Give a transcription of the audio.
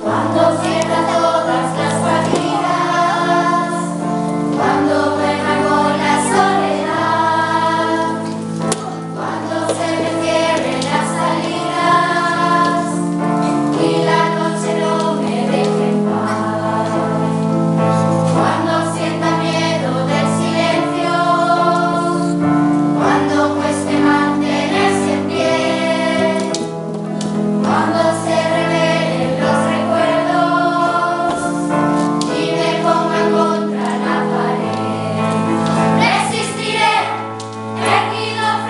Cuando pierda todas las fatigas, cuando duerma con la soledad, cuando se me cierren las salidas y la noche no me deje en paz, cuando sienta miedo del silencio, cuando cueste mantenerse en pie, cuando se revelen los recuerdos y me pongan contra la pared, resistiré, erguido